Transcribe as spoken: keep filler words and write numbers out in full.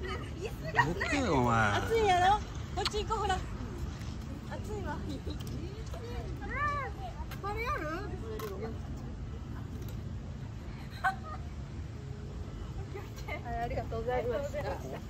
持ってよお前。 暑いやろ。こっち行こうほら。暑いわ。これやる？ありがとうございました。